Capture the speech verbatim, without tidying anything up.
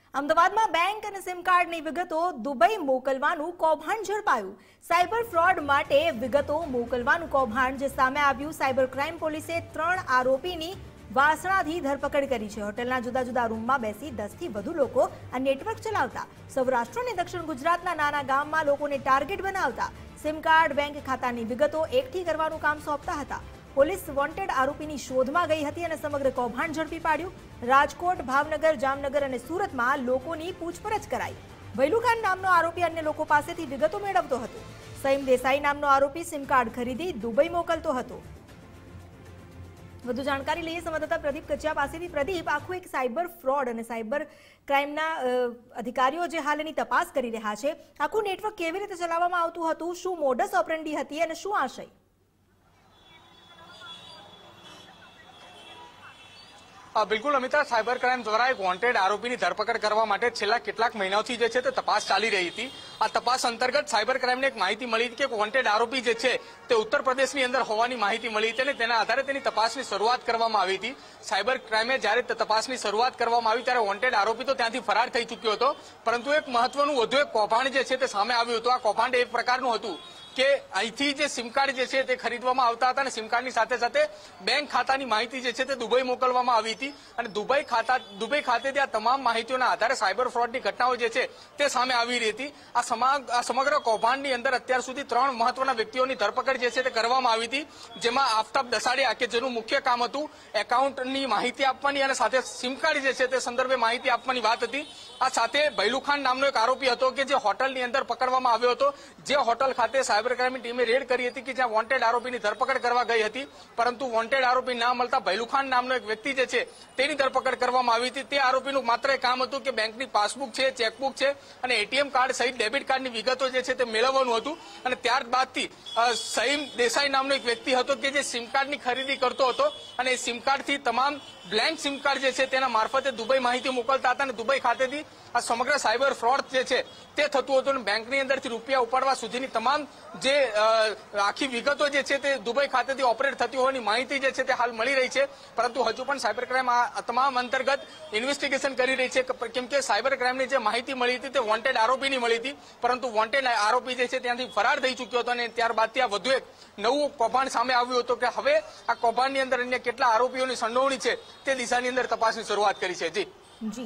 અમદાવાદમાં બેંક અને સિમ કાર્ડની વિગતો દુબઈ મોકલવાનું કૌભાંડ ઝડપાયું। સાયબર ફ્રોડ માટે વિગતો મોકલવાનું કૌભાંડ જે સામે આવ્યું। સાયબર ક્રાઇમ પોલીસે ત્રણ આરોપીની વાસણાથી ધરપકડ કરી છે। હોટલના જુદા જુદા રૂમમાં બેસી દસ થી વધુ લોકો આ નેટવર્ક ચલાવતા સૌરાષ્ટ્ર અને દક્ષિણ ગુજરાતના નાના ગામમાં લોકોને ટાર્ગેટ બનાવતા સિમ કાર્ડ બેંક ખાતાની વિગતો એકઠી કરવાનું કામ સોંપતા હતા। પોલીસ વોન્ટેડ આરોપીની શોધમાં ગઈ હતી અને સમગ્ર કૌભાંડ ઝડપી પાડ્યું। રાજકોટ, ભાવનગર, જામનગર અને સુરતમાં લોકોની પૂછપરછ કરાઈ। વૈલુખાન નામનો આરોપી અન્ય લોકો પાસેથી વિગતો મેળવતો હતો। સઈમ દેસાઈ નામનો આરોપી સિમ કાર્ડ ખરીદી દુબઈ મોકલતો હતો। વધુ જાણકારી લઈએ સંવાદદાતા પ્રદીપ કચ્યા પાસેથી। પ્રદીપ, આખું એક સાયબર ફ્રોડ અને સાયબર ક્રાઇમના અધિકારીઓ જે હાલ એની તપાસ કરી રહ્યા છે, આખું નેટવર્ક કેવી રીતે ચલાવવામાં આવતું હતું, શું મોડસ ઓપરેન્ડી હતી અને શું આશય? બિલકુલ અમિતા, સાયબર ક્રાઇમ દ્વારા એક વોન્ટેડ આરોપીની ધરપકડ કરવા માટે છેલ્લા કેટલાક મહિનાઓથી જે છે તે તપાસ ચાલી રહી હતી। આ તપાસ અંતર્ગત સાયબર ક્રાઇમને એક માહિતી મળી હતી કે વોન્ટેડ આરોપી જે છે તે ઉત્તર પ્રદેશની અંદર હોવાની માહિતી મળી હતી અને તેના આધારે તેની તપાસની શરૂઆત કરવામાં આવી હતી। સાયબર ક્રાઇમે જ્યારે તપાસની શરૂઆત કરવામાં આવી ત્યારે વોન્ટેડ આરોપી તો ત્યાંથી ફરાર થઈ ચૂક્યો હતો, પરંતુ એક મહત્વનું વધુ એક કૌભાંડ જે છે તે સામે આવ્યું હતું। આ કૌભાંડ એક પ્રકારનું હતું કે અહીંથી જે સિમ કાર્ડ જે છે તે ખરીદવામાં આવતા હતા અને સિમ કાર્ડની સાથે સાથે બેંક ખાતાની માહિતી જે છે તે દુબઈ મોકલવામાં આવી હતી અને દુબઈ ખાતા દુબઈ ખાતેથી આ તમામ માહિતીઓના આધારે સાયબર ફ્રોડની ઘટનાઓ જે છે તે સામે આવી રહી હતી। આ સમગ્ર કૌભાંડની અંદર અત્યાર સુધી ત્રણ મહત્વના વ્યક્તિઓની ધરપકડ જે છે તે કરવામાં આવી હતી, જેમાં આફતાબ દસાડિયા કે જેનું મુખ્ય કામ હતું એકાઉન્ટની માહિતી આપવાની અને સાથે સિમ કાર્ડ જે છે તે સંદર્ભે માહિતી આપવાની વાત હતી। આ સાથે ભૈલુખાન નામનો એક આરોપી હતો કે જે હોટલની અંદર પકડવામાં આવ્યો હતો, જે હોટલ ખાતે સાયબર ક્રાઇમની ટીમે રેડ કરી હતી કે જ્યાં વોન્ટેડ આરોપીની ધરપકડ કરવા ગઈ હતી, પરંતુ વોન્ટેડ આરોપી ના મળતા ભૈલુખાન નામનો એક વ્યક્તિ જે છે તેની ધરપકડ કરવામાં આવી હતી। તે આરોપીનું માત્ર એક કામ હતું કે બેંકની પાસબુક છે, ચેકબુક છે અને એટીએમ કાર્ડ સહિત ડેબિટ કાર્ડની વિગતો જે છે તે મેળવવાનું હતું અને ત્યારબાદથી સઈમ દેસાઈ નામનો એક વ્યક્તિ હતો કે જે સિમ કાર્ડની ખરીદી કરતો હતો અને સિમ કાર્ડથી તમામ બ્લેન્ક સિમ કાર્ડ જે છે તેના મારફતે દુબઈ માહિતી મોકલતા હતા અને દુબઈ ખાતેથી આ સમગ્ર સાયબર ફ્રોડ જે છે તે થતું હતું અને બેંકની અંદરથી રૂપિયા ઉપાડવા સુધીની તમામ જે આખી વિગતો જે છે તે દુબઈ ખાતેથી ઓપરેટ થતી હોવાની માહિતી જે છે તે હાલ મળી રહી છે, પરંતુ હજુ પણ સાયબર ક્રાઇમ આ તમામ અંતર્ગત ઇન્વેસ્ટિગેશન કરી રહી છે, કેમ કે સાયબર ક્રાઇમની જે માહિતી મળી હતી તે વોન્ટેડ આરોપીની મળી હતી, પરંતુ વોન્ટેડ આરોપી જે છે ત્યાંથી ફરાર થઈ ચૂક્યો હતો અને ત્યારબાદથી આ વધુ એક નવું કૌભાંડ સામે આવ્યું હતું કે હવે આ કૌભાંડની અંદર અન્ય કેટલા આરોપીઓની સંડોવણી છે તે દિશાની અંદર તપાસની શરૂઆત કરી છે। જી જી